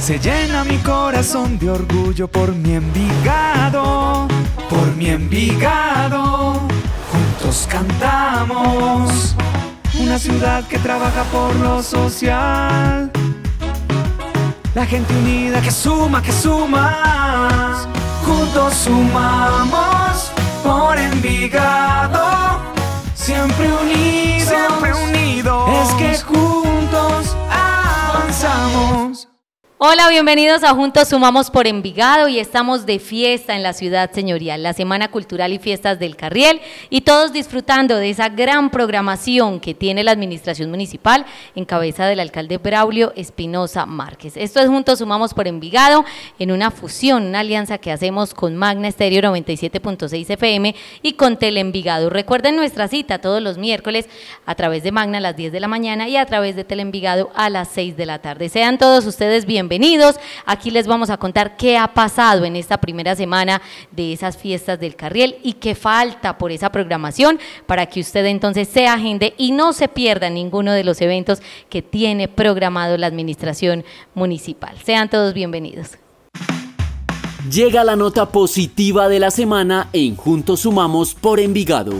Se llena mi corazón de orgullo por mi Envigado, por mi Envigado. Juntos cantamos, una ciudad que trabaja por lo social. La gente unida que suma, que suma. Juntos sumamos por Envigado. Siempre unidos, siempre unidos. Es que juntos avanzamos. Hola, bienvenidos a Juntos Sumamos por Envigado y estamos de fiesta en la ciudad señorial, la Semana Cultural y Fiestas del Carriel, y todos disfrutando de esa gran programación que tiene la administración municipal en cabeza del alcalde Braulio Espinosa Márquez. Esto es Juntos Sumamos por Envigado en una fusión, una alianza que hacemos con Magna Estéreo 97.6 FM y con Teleenvigado. Recuerden nuestra cita todos los miércoles a través de Magna a las 10 de la mañana y a través de Teleenvigado a las 6 de la tarde. Sean todos ustedes bienvenidos. Aquí les vamos a contar qué ha pasado en esta primera semana de esas fiestas del Carriel y qué falta por esa programación para que usted entonces se agende y no se pierda ninguno de los eventos que tiene programado la administración municipal. Sean todos bienvenidos. Llega la nota positiva de la semana en Juntos Sumamos por Envigado.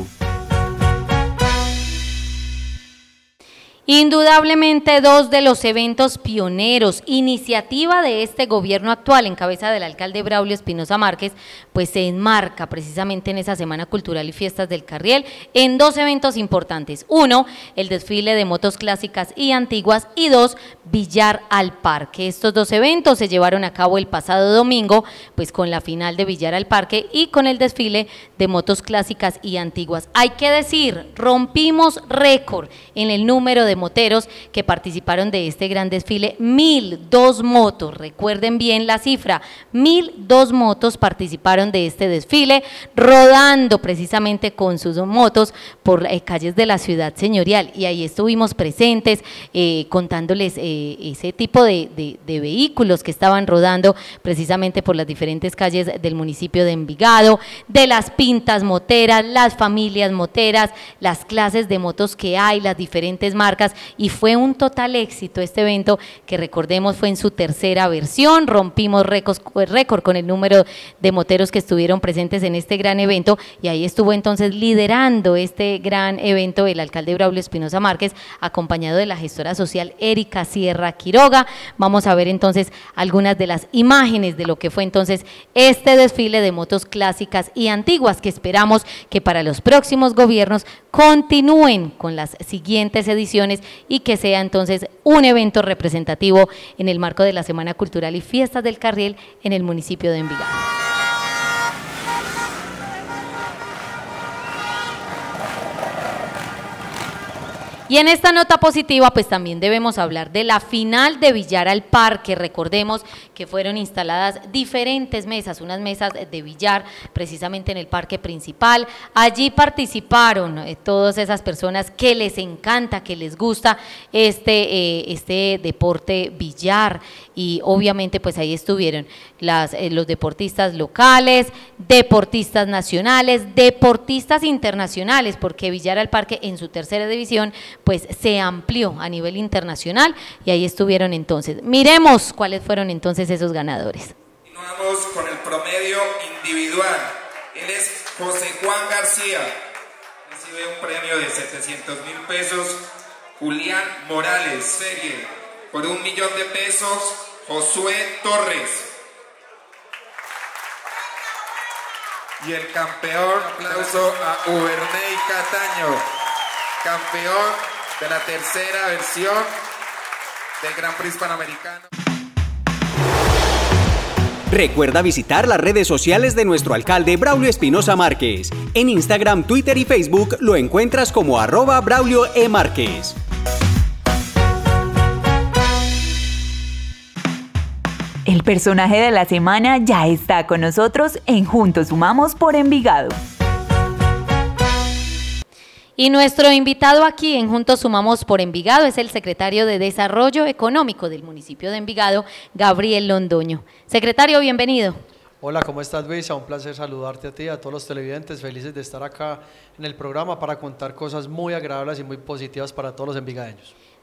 Indudablemente dos de los eventos pioneros, iniciativa de este gobierno actual en cabeza del alcalde Braulio Espinosa Márquez, pues se enmarca precisamente en esa Semana Cultural y Fiestas del Carriel en dos eventos importantes. Uno, el desfile de motos clásicas y antiguas, y dos, Billar al Parque. Estos dos eventos se llevaron a cabo el pasado domingo, pues con la final de Billar al Parque y con el desfile de motos clásicas y antiguas. Hay que decir, rompimos récord en el número de moteros que participaron de este gran desfile. 1002 motos, recuerden bien la cifra, 1002 motos participaron de este desfile, rodando precisamente con sus motos por calles de la ciudad señorial, y ahí estuvimos presentes contándoles ese tipo de vehículos que estaban rodando precisamente por las diferentes calles del municipio de Envigado, de las pintas moteras, las familias moteras, las clases de motos que hay, las diferentes marcas, y fue un total éxito este evento que, recordemos, fue en su tercera versión. Rompimos récord con el número de moteros que estuvieron presentes en este gran evento, y ahí estuvo entonces liderando este gran evento el alcalde Braulio Espinosa Márquez, acompañado de la gestora social Erika Sierra Quiroga. Vamos a ver entonces algunas de las imágenes de lo que fue entonces este desfile de motos clásicas y antiguas, que esperamos que para los próximos gobiernos continúen con las siguientes ediciones y que sea entonces un evento representativo en el marco de la Semana Cultural y Fiestas del Carriel en el municipio de Envigado. Y en esta nota positiva, pues también debemos hablar de la final de Billar al Parque. Recordemos que fueron instaladas diferentes mesas, unas mesas de billar precisamente en el parque principal. Allí participaron todas esas personas que les encanta, que les gusta este deporte billar, y obviamente pues ahí estuvieron los deportistas locales, deportistas nacionales, deportistas internacionales, porque Billar al Parque en su tercera división pues se amplió a nivel internacional, y ahí estuvieron entonces. Miremos cuáles fueron entonces esos ganadores. Continuamos con el promedio individual. Él es José Juan García, recibe un premio de 700.000 pesos. Julián Morales, serie, por 1.000.000 de pesos, Josué Torres. Y el campeón, aplauso a Uberney Cataño, campeón de la tercera versión del Gran Prix Panamericano. Recuerda visitar las redes sociales de nuestro alcalde Braulio Espinosa Márquez. En Instagram, Twitter y Facebook lo encuentras como @BraulioEMárquez. El personaje de la semana ya está con nosotros en Juntos Sumamos por Envigado. Y nuestro invitado aquí en Juntos Sumamos por Envigado es el secretario de Desarrollo Económico del municipio de Envigado, Gabriel Londoño. Secretario, bienvenido. Hola, ¿cómo estás, Luisa? Un placer saludarte a ti, a todos los televidentes, felices de estar acá en el programa para contar cosas muy agradables y muy positivas para todos los envigadeños.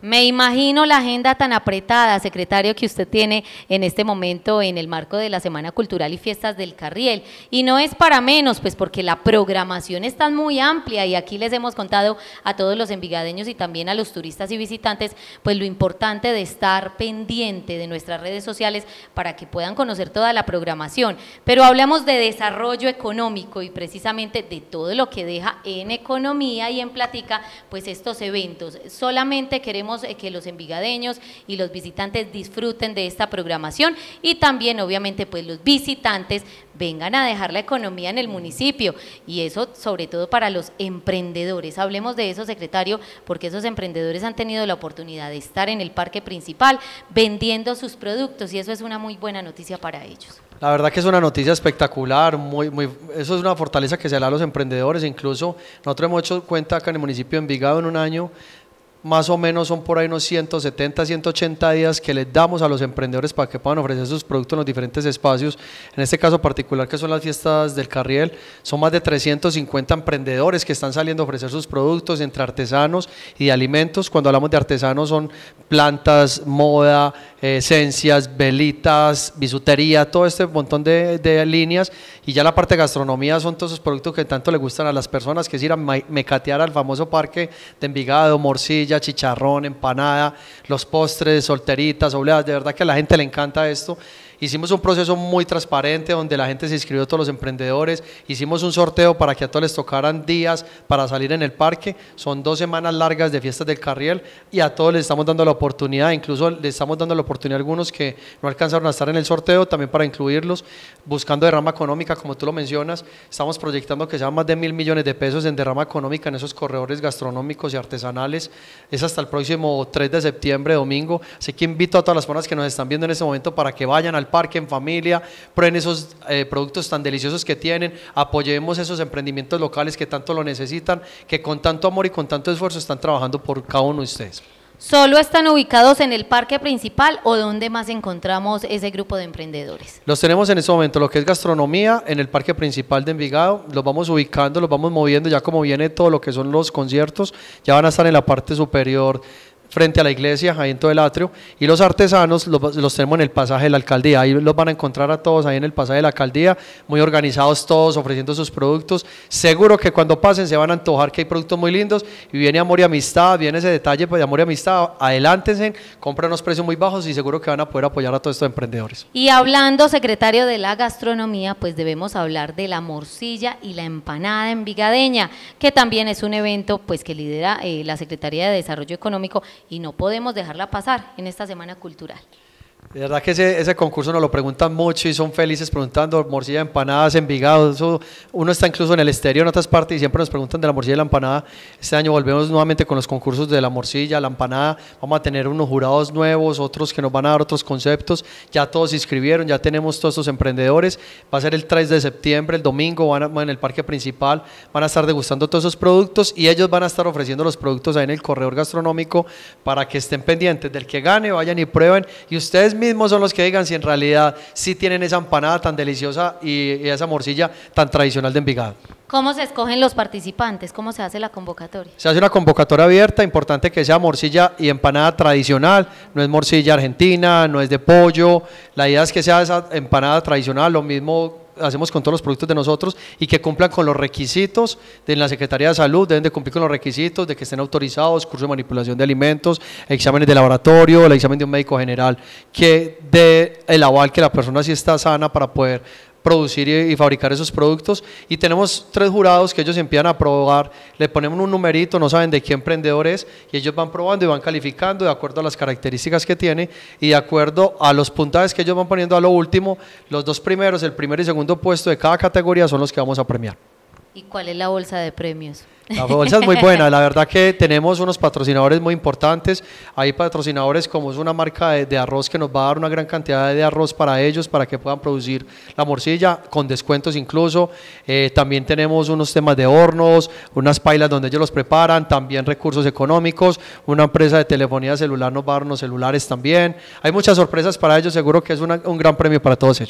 Me imagino la agenda tan apretada, secretario, que usted tiene en este momento en el marco de la Semana Cultural y Fiestas del Carriel. Y no es para menos, pues porque la programación está muy amplia y aquí les hemos contado a todos los envigadeños y también a los turistas y visitantes, pues lo importante de estar pendiente de nuestras redes sociales para que puedan conocer toda la programación. Pero hablamos de desarrollo económico y precisamente de todo lo que deja en economía y en plática, pues estos eventos. Solamente queremos que los envigadeños y los visitantes disfruten de esta programación y también obviamente pues los visitantes vengan a dejar la economía en el municipio y eso sobre todo para los emprendedores. Hablemos de eso, secretario, porque esos emprendedores han tenido la oportunidad de estar en el parque principal vendiendo sus productos y eso es una muy buena noticia para ellos. La verdad que es una noticia espectacular, eso es una fortaleza que se da a los emprendedores. Incluso nosotros hemos hecho cuenta acá en el municipio de Envigado en un año, más o menos son por ahí unos 170, 180 días que les damos a los emprendedores para que puedan ofrecer sus productos en los diferentes espacios. En este caso particular que son las fiestas del Carriel, son más de 350 emprendedores que están saliendo a ofrecer sus productos entre artesanos y de alimentos. Cuando hablamos de artesanos son plantas, moda, esencias, velitas, bisutería, todo este montón de líneas, y ya la parte de gastronomía son todos esos productos que tanto le gustan a las personas, que es ir a mecatear al famoso parque de Envigado, morcilla, chicharrón, empanada, los postres, solteritas, obleas. De verdad que a la gente le encanta esto. Hicimos un proceso muy transparente donde la gente se inscribió, todos los emprendedores, hicimos un sorteo para que a todos les tocaran días para salir en el parque. Son 2 semanas largas de fiestas del Carriel y a todos les estamos dando la oportunidad, incluso les estamos dando la oportunidad a algunos que no alcanzaron a estar en el sorteo, también para incluirlos, buscando derrama económica, como tú lo mencionas. Estamos proyectando que sean más de 1.000 millones de pesos en derrama económica en esos corredores gastronómicos y artesanales. Es hasta el próximo 3 de septiembre, domingo, así que invito a todas las personas que nos están viendo en este momento para que vayan al parque en familia, prueben esos productos tan deliciosos que tienen, apoyemos esos emprendimientos locales que tanto lo necesitan, que con tanto amor y con tanto esfuerzo están trabajando por cada uno de ustedes. ¿Solo están ubicados en el parque principal o dónde más encontramos ese grupo de emprendedores? Los tenemos en este momento, lo que es gastronomía, en el parque principal de Envigado, los vamos ubicando, los vamos moviendo, ya como viene todo lo que son los conciertos, ya van a estar en la parte superior frente a la iglesia, ahí en todo el atrio, y los artesanos los tenemos en el pasaje de la alcaldía. Ahí los van a encontrar a todos ahí en el pasaje de la alcaldía, muy organizados todos, ofreciendo sus productos. Seguro que cuando pasen se van a antojar, que hay productos muy lindos, y viene Amor y Amistad, viene ese detalle pues, de Amor y Amistad. Adelántense, compren unos precios muy bajos y seguro que van a poder apoyar a todos estos emprendedores. Y hablando, secretario, de la gastronomía, pues debemos hablar de la morcilla y la empanada envigadeña, que también es un evento pues que lidera la Secretaría de Desarrollo Económico y no podemos dejarla pasar en esta Semana Cultural. De verdad que ese concurso nos lo preguntan mucho y son felices preguntando morcilla, empanadas, Envigado. Eso, uno está incluso en el exterior, en otras partes, y siempre nos preguntan de la morcilla y la empanada. Este año volvemos nuevamente con los concursos de la morcilla, la empanada. Vamos a tener unos jurados nuevos, otros que nos van a dar otros conceptos. Ya todos se inscribieron, ya tenemos todos estos emprendedores. Va a ser el 3 de septiembre, el domingo, en el parque principal, van a estar degustando todos esos productos y ellos van a estar ofreciendo los productos ahí en el corredor gastronómico para que estén pendientes del que gane, vayan y prueben, y ustedes mismos son los que digan si en realidad sí tienen esa empanada tan deliciosa y esa morcilla tan tradicional de Envigado. ¿Cómo se escogen los participantes? ¿Cómo se hace la convocatoria? Se hace una convocatoria abierta, importante que sea morcilla y empanada tradicional, no es morcilla argentina, no es de pollo, la idea es que sea esa empanada tradicional, lo mismo hacemos con todos los productos de nosotros y que cumplan con los requisitos de la Secretaría de Salud, deben de cumplir con los requisitos de que estén autorizados, curso de manipulación de alimentos, exámenes de laboratorio, el examen de un médico general que dé el aval que la persona sí está sana para poder producir y fabricar esos productos. Y tenemos 3 jurados que ellos empiezan a probar, le ponemos un numerito, no saben de qué emprendedor es y ellos van probando y van calificando de acuerdo a las características que tiene y de acuerdo a los puntajes que ellos van poniendo a lo último. Los 2 primeros, el primer y segundo puesto de cada categoría son los que vamos a premiar. ¿Y cuál es la bolsa de premios? La bolsa es muy buena, la verdad que tenemos unos patrocinadores muy importantes. Hay patrocinadores como es una marca de arroz que nos va a dar una gran cantidad de arroz para ellos, para que puedan producir la morcilla, con descuentos incluso. También tenemos unos temas de hornos, unas pailas donde ellos los preparan, también recursos económicos. Una empresa de telefonía celular nos va a dar unos celulares también. Hay muchas sorpresas para ellos, seguro que es un gran premio para todos ellos.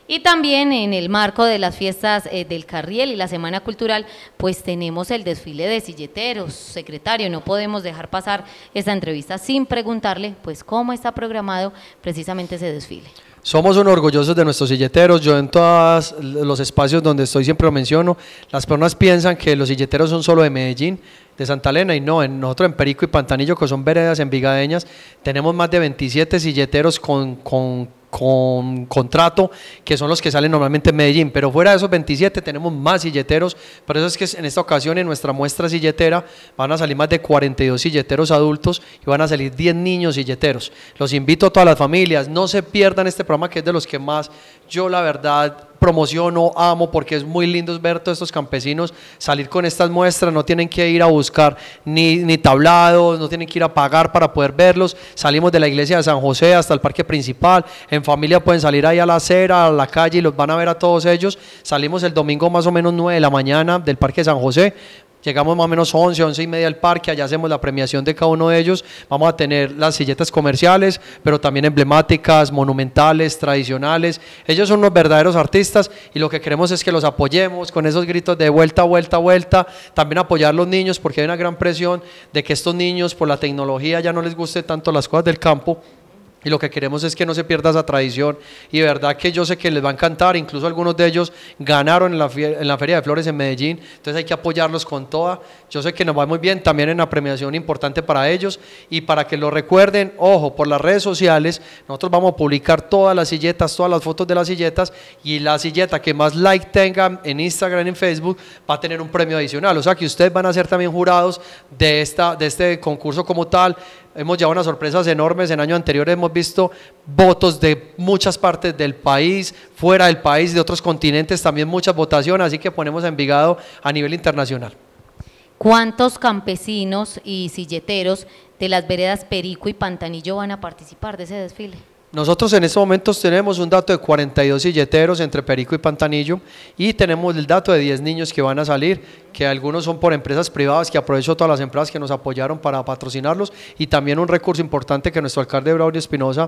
Y también en el marco de las fiestas del Carriel y la Semana Cultural, pues tenemos el desfile de silleteros. Secretario, no podemos dejar pasar esta entrevista sin preguntarle, pues, cómo está programado precisamente ese desfile. Somos unos orgullosos de nuestros silleteros. Yo en todos los espacios donde estoy siempre lo menciono. Las personas piensan que los silleteros son solo de Medellín, de Santa Elena, y no, nosotros en Perico y Pantanillo, que son veredas envigadeñas, tenemos más de 27 silleteros con contrato, que son los que salen normalmente en Medellín, pero fuera de esos 27 tenemos más silleteros. Por eso es que en esta ocasión en nuestra muestra silletera van a salir más de 42 silleteros adultos y van a salir 10 niños silleteros. Los invito a todas las familias, no se pierdan este programa, que es de los que más yo la verdad promociono, amo, porque es muy lindo ver todos estos campesinos salir con estas muestras. No tienen que ir a buscar ni tablados, no tienen que ir a pagar para poder verlos. Salimos de la iglesia de San José hasta el parque principal, en familia pueden salir ahí a la acera, a la calle, y los van a ver a todos ellos. Salimos el domingo más o menos 9 de la mañana del parque de San José. Llegamos más o menos 11 y media al parque, allá hacemos la premiación de cada uno de ellos. Vamos a tener las silletas comerciales, pero también emblemáticas, monumentales, tradicionales. Ellos son unos verdaderos artistas y lo que queremos es que los apoyemos con esos gritos de vuelta, vuelta, vuelta. También apoyar a los niños, porque hay una gran presión de que estos niños por la tecnología ya no les guste tanto las cosas del campo. Y lo que queremos es que no se pierda esa tradición, y de verdad que yo sé que les va a encantar. Incluso algunos de ellos ganaron en la Feria de Flores en Medellín, entonces hay que apoyarlos con toda. Yo sé que nos va muy bien también en la premiación importante para ellos, y para que lo recuerden, ojo, por las redes sociales nosotros vamos a publicar todas las silletas, todas las fotos de las silletas, y la silleta que más like tenga en Instagram, en Facebook, va a tener un premio adicional. O sea que ustedes van a ser también jurados de este concurso como tal. Hemos llevado unas sorpresas enormes. En años anteriores hemos visto votos de muchas partes del país, fuera del país, de otros continentes, también muchas votaciones, así que ponemos a Envigado a nivel internacional. ¿Cuántos campesinos y silleteros de las veredas Perico y Pantanillo van a participar de ese desfile? Nosotros en estos momentos tenemos un dato de 42 silleteros entre Perico y Pantanillo, y tenemos el dato de 10 niños que van a salir, que algunos son por empresas privadas, que aprovecho todas las empresas que nos apoyaron para patrocinarlos, y también un recurso importante que nuestro alcalde Braulio Espinosa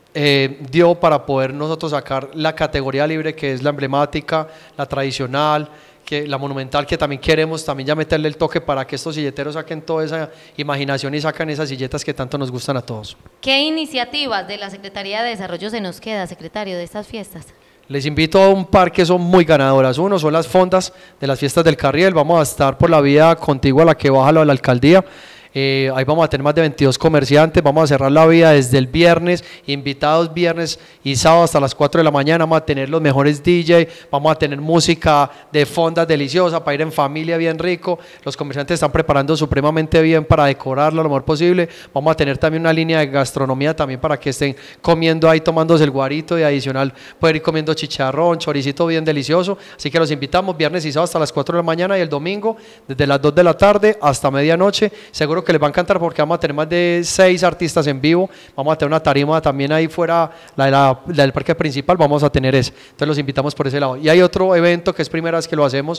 dio para poder nosotros sacar la categoría libre, que es la emblemática, la tradicional, que la monumental, que también queremos también ya meterle el toque para que estos silleteros saquen toda esa imaginación y sacan esas silletas que tanto nos gustan a todos. ¿Qué iniciativas de la Secretaría de Desarrollo se nos queda, secretario, de estas fiestas? Les invito a un par que son muy ganadoras. Uno son las fondas de las fiestas del Carriel. Vamos a estar por la vía contigua a la que baja la alcaldía. Ahí vamos a tener más de 22 comerciantes. Vamos a cerrar la vía desde el viernes, invitados viernes y sábado hasta las 4 de la mañana. Vamos a tener los mejores DJ, vamos a tener música de fondas deliciosa para ir en familia bien rico. Los comerciantes están preparando supremamente bien para decorarlo lo mejor posible. Vamos a tener también una línea de gastronomía también para que estén comiendo ahí, tomándose el guarito, y adicional poder ir comiendo chicharrón, choricito bien delicioso. Así que los invitamos viernes y sábado hasta las 4 de la mañana, y el domingo desde las 2 de la tarde hasta medianoche. Seguro que les va a encantar porque vamos a tener más de 6 artistas en vivo. Vamos a tener una tarima también ahí fuera, la del parque principal, vamos a tener ese. Entonces los invitamos por ese lado. Y hay otro evento que es primera vez que lo hacemos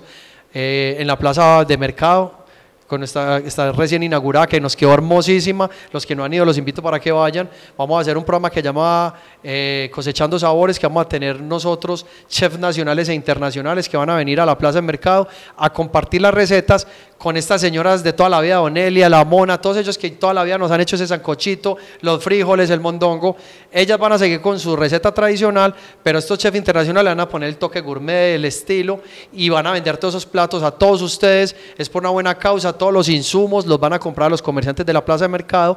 en la plaza de mercado, con está recién inaugurada, que nos quedó hermosísima. Los que no han ido los invito para que vayan. Vamos a hacer un programa que llama Cosechando Sabores, que vamos a tener nosotros chefs nacionales e internacionales que van a venir a la plaza de mercado a compartir las recetas con estas señoras de toda la vida, Onelia, la Mona, todos ellos que toda la vida nos han hecho ese sancochito, los frijoles, el mondongo. Ellas van a seguir con su receta tradicional, pero estos chefs internacionales van a poner el toque gourmet, el estilo, y van a vender todos esos platos a todos ustedes. Es por una buena causa. Todos los insumos los van a comprar a los comerciantes de la plaza de mercado,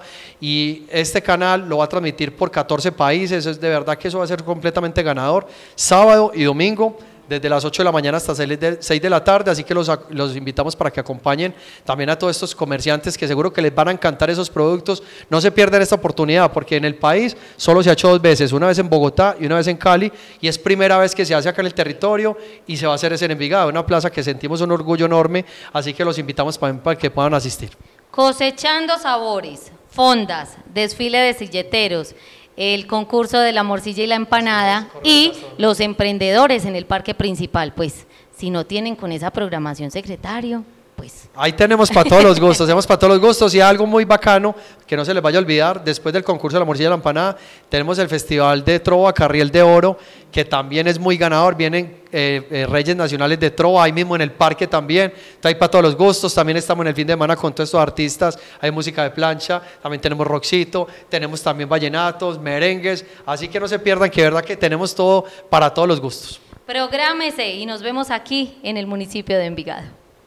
y este canal lo va a transmitir por 14 países. Es de verdad que eso va a ser completamente ganador, sábado y domingo desde las 8 de la mañana hasta 6 de la tarde, así que los invitamos para que acompañen también a todos estos comerciantes, que seguro que les van a encantar esos productos. No se pierdan esta oportunidad, porque en el país solo se ha hecho 2 veces, una vez en Bogotá y una vez en Cali, y es primera vez que se hace acá en el territorio, y se va a hacer en Envigado, una plaza que sentimos un orgullo enorme, así que los invitamos para que puedan asistir. Cosechando sabores, fondas, desfile de silleteros, el concurso de la morcilla y la empanada, y los emprendedores en el parque principal. Pues si no tienen con esa programación, secretario, pues. Ahí tenemos para todos los gustos, tenemos para todos los gustos y algo muy bacano que no se les vaya a olvidar, después del concurso de la morcilla y la empanada, tenemos el Festival de Trova Carriel de Oro, que también es muy ganador, vienen Reyes Nacionales de Trova, ahí mismo en el parque también, está ahí para todos los gustos, también estamos en el fin de semana con todos estos artistas, hay música de plancha, también tenemos rockcito, tenemos también vallenatos, merengues, así que no se pierdan que de verdad que tenemos todo para todos los gustos. Prográmese y nos vemos aquí en el municipio de Envigado.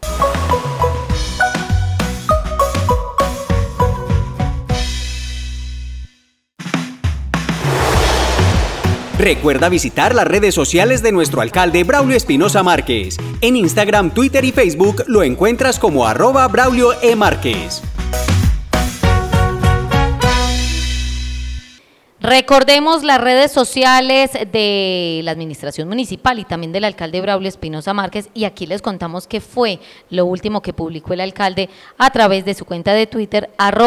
Recuerda visitar las redes sociales de nuestro alcalde Braulio Espinosa Márquez. En Instagram, Twitter y Facebook lo encuentras como @BraulioEMárquez. Recordemos las redes sociales de la administración municipal y también del alcalde Braulio Espinosa Márquez, y aquí les contamos qué fue lo último que publicó el alcalde a través de su cuenta de Twitter,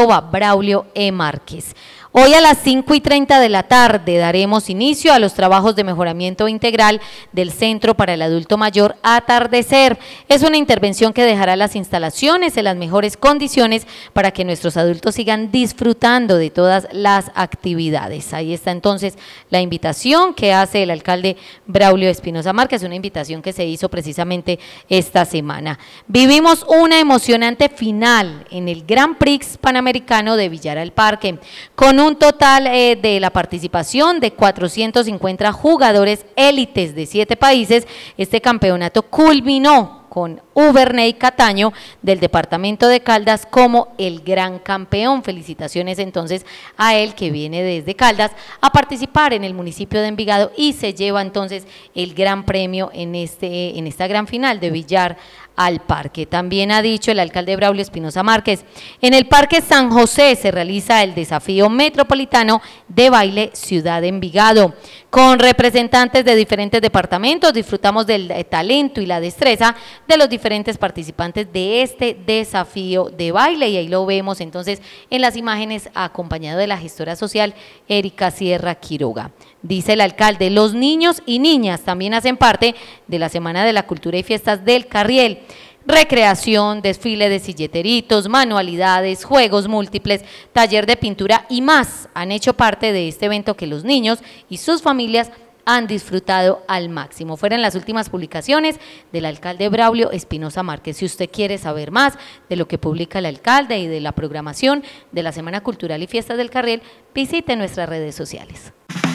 @BraulioEMárquez. Hoy a las 5:30 de la tarde daremos inicio a los trabajos de mejoramiento integral del Centro para el Adulto Mayor Atardecer. Es una intervención que dejará las instalaciones en las mejores condiciones para que nuestros adultos sigan disfrutando de todas las actividades. Ahí está entonces la invitación que hace el alcalde Braulio Espinosa Márquez, una invitación que se hizo precisamente esta semana. Vivimos una emocionante final en el Grand Prix Panamericano de Villar al Parque, con un total de la participación de 450 jugadores élites de 7 países. Este campeonato culminó con Uberney Cataño del departamento de Caldas como el gran campeón. Felicitaciones entonces a él, que viene desde Caldas a participar en el municipio de Envigado y se lleva entonces el gran premio en esta gran final de Villar al Parque. También ha dicho el alcalde Braulio Espinosa Márquez, en el Parque San José se realiza el desafío metropolitano de baile Ciudad de Envigado. Con representantes de diferentes departamentos disfrutamos del talento y la destreza de los diferentes participantes de este desafío de baile, y ahí lo vemos entonces en las imágenes acompañado de la gestora social Erika Sierra Quiroga. Dice el alcalde, los niños y niñas también hacen parte de la Semana de la Cultura y Fiestas del Carriel. Recreación, desfile de silleteritos, manualidades, juegos múltiples, taller de pintura y más han hecho parte de este evento que los niños y sus familias han disfrutado al máximo. Fueron las últimas publicaciones del alcalde Braulio Espinosa Márquez. Si usted quiere saber más de lo que publica el alcalde y de la programación de la Semana Cultural y Fiestas del Carriel, visite nuestras redes sociales.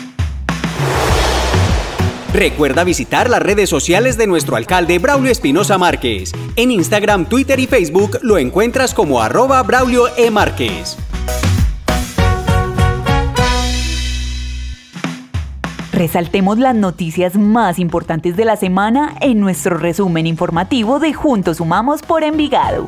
Recuerda visitar las redes sociales de nuestro alcalde Braulio Espinosa Márquez. En Instagram, Twitter y Facebook lo encuentras como @BraulioEMárquez. Resaltemos las noticias más importantes de la semana en nuestro resumen informativo de Juntos Sumamos por Envigado.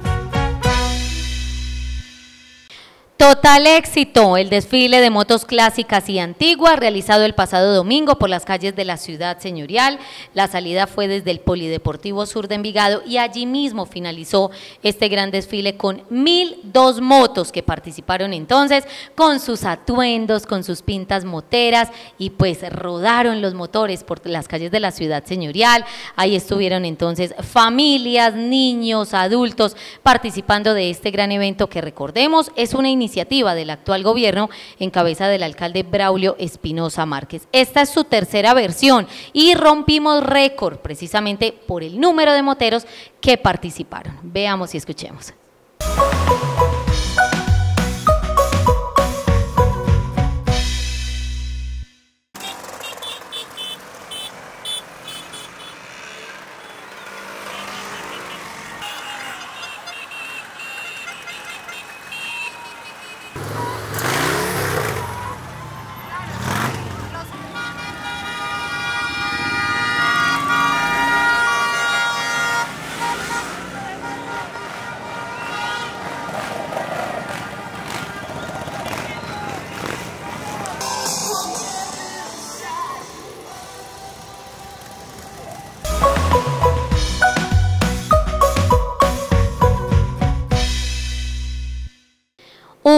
Total éxito el desfile de motos clásicas y antiguas realizado el pasado domingo por las calles de la ciudad señorial. La salida fue desde el Polideportivo Sur de Envigado y allí mismo finalizó este gran desfile con 1002 motos que participaron entonces con sus atuendos, con sus pintas moteras, y pues rodaron los motores por las calles de la ciudad señorial. Ahí estuvieron entonces familias, niños, adultos participando de este gran evento que, recordemos, es una iniciativa del actual gobierno en cabeza del alcalde Braulio Espinosa Márquez. Esta es su tercera versión y rompimos récord precisamente por el número de moteros que participaron. Veamos y escuchemos.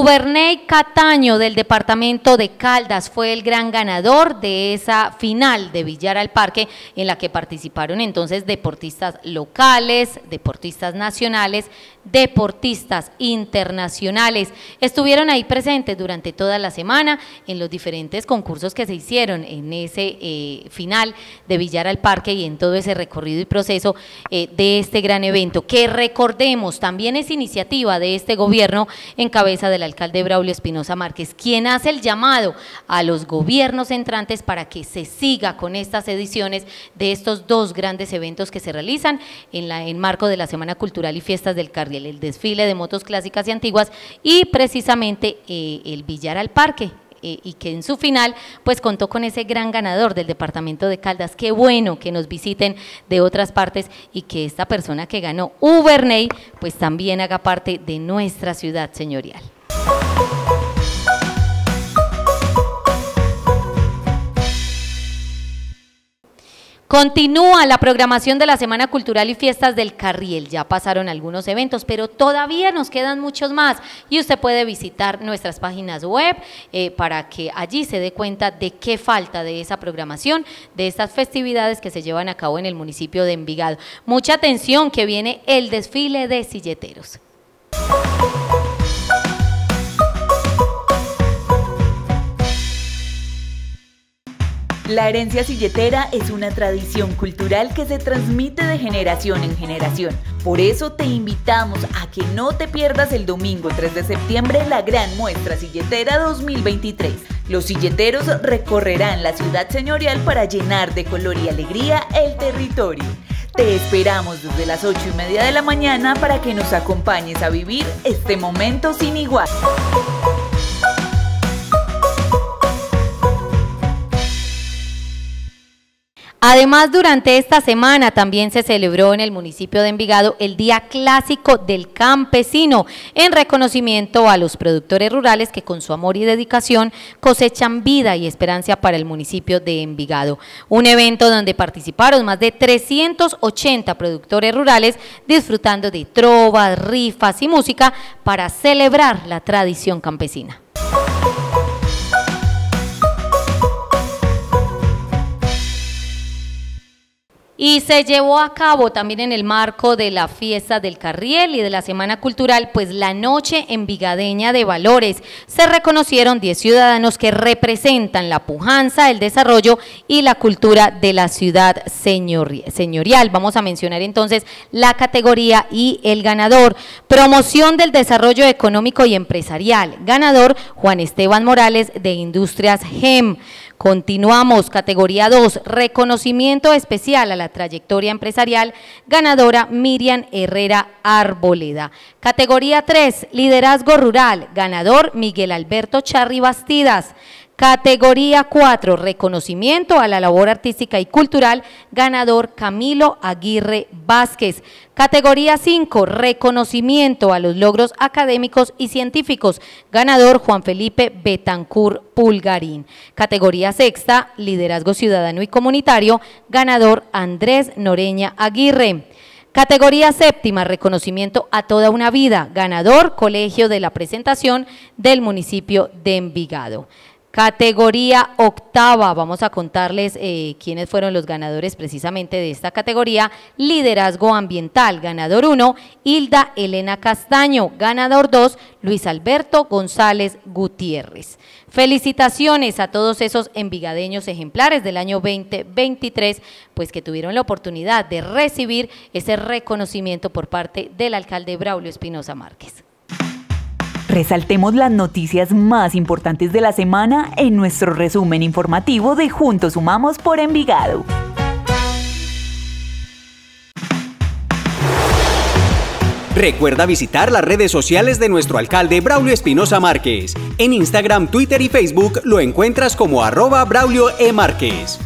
Uverney Cataño del departamento de Caldas fue el gran ganador de esa final de Billar al Parque, en la que participaron entonces deportistas locales, deportistas nacionales, deportistas internacionales. Estuvieron ahí presentes durante toda la semana en los diferentes concursos que se hicieron en ese final de Billar al Parque y en todo ese recorrido y proceso de este gran evento, que recordemos también es iniciativa de este gobierno en cabeza del alcalde Braulio Espinosa Márquez, quien hace el llamado a los gobiernos entrantes para que se siga con estas ediciones de estos dos grandes eventos que se realizan en marco de la Semana Cultural y Fiestas del Carriel, el desfile de motos clásicas y antiguas y precisamente el Billar al Parque, y que en su final pues contó con ese gran ganador del departamento de Caldas. Qué bueno que nos visiten de otras partes y que esta persona que ganó, Uverney, pues también haga parte de nuestra ciudad señorial. Continúa la programación de la Semana Cultural y Fiestas del Carriel. Ya pasaron algunos eventos, pero todavía nos quedan muchos más y usted puede visitar nuestras páginas web para que allí se dé cuenta de qué falta de esa programación, de estas festividades que se llevan a cabo en el municipio de Envigado. Mucha atención, que viene el desfile de silleteros. La herencia silletera es una tradición cultural que se transmite de generación en generación. Por eso te invitamos a que no te pierdas el domingo 3 de septiembre la gran muestra silletera 2023. Los silleteros recorrerán la ciudad señorial para llenar de color y alegría el territorio. Te esperamos desde las 8:30 de la mañana para que nos acompañes a vivir este momento sin igual. Además, durante esta semana también se celebró en el municipio de Envigado el Día Clásico del Campesino, en reconocimiento a los productores rurales que con su amor y dedicación cosechan vida y esperanza para el municipio de Envigado. Un evento donde participaron más de 380 productores rurales disfrutando de trovas, rifas y música para celebrar la tradición campesina. Y se llevó a cabo también en el marco de la fiesta del Carriel y de la Semana Cultural, pues la Noche Envigadeña de Valores. Se reconocieron 10 ciudadanos que representan la pujanza, el desarrollo y la cultura de la ciudad señorial. Vamos a mencionar entonces la categoría y el ganador. Promoción del desarrollo económico y empresarial. Ganador Juan Esteban Morales de Industrias GEM. Continuamos, categoría 2, reconocimiento especial a la trayectoria empresarial, ganadora Miriam Herrera Arboleda. Categoría 3, liderazgo rural, ganador Miguel Alberto Charri Bastidas. Categoría 4, reconocimiento a la labor artística y cultural, ganador Camilo Aguirre Vázquez. Categoría 5, reconocimiento a los logros académicos y científicos, ganador Juan Felipe Betancur Pulgarín. Categoría 6, liderazgo ciudadano y comunitario, ganador Andrés Noreña Aguirre. Categoría 7, reconocimiento a toda una vida, ganador Colegio de la Presentación del municipio de Envigado. Categoría 8, vamos a contarles quiénes fueron los ganadores precisamente de esta categoría. Liderazgo ambiental, ganador 1, Hilda Elena Castaño, ganador 2, Luis Alberto González Gutiérrez. Felicitaciones a todos esos envigadeños ejemplares del año 2023, pues que tuvieron la oportunidad de recibir ese reconocimiento por parte del alcalde Braulio Espinosa Márquez. Resaltemos las noticias más importantes de la semana en nuestro resumen informativo de Juntos Sumamos por Envigado. Recuerda visitar las redes sociales de nuestro alcalde Braulio Espinosa Márquez. En Instagram, Twitter y Facebook lo encuentras como @BraulioEMárquez.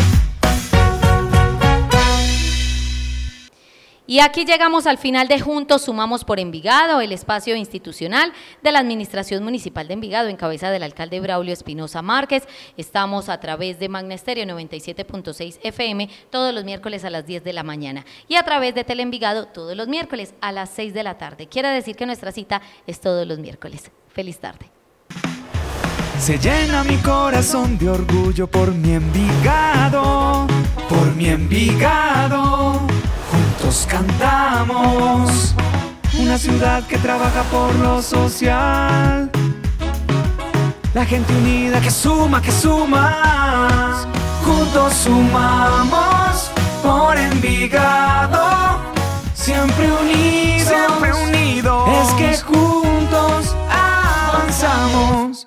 Y aquí llegamos al final de Juntos Sumamos por Envigado, el espacio institucional de la Administración Municipal de Envigado en cabeza del alcalde Braulio Espinosa Márquez. Estamos a través de Magna Estéreo 97.6 FM todos los miércoles a las 10 de la mañana y a través de Tele Envigado todos los miércoles a las 6 de la tarde. Quiere decir que nuestra cita es todos los miércoles. Feliz tarde. Se llena mi corazón de orgullo por mi Envigado, por mi Envigado. Juntos cantamos, una ciudad que trabaja por lo social. La gente unida que suma, que suma. Juntos sumamos por Envigado. Siempre unidos, es que juntos avanzamos.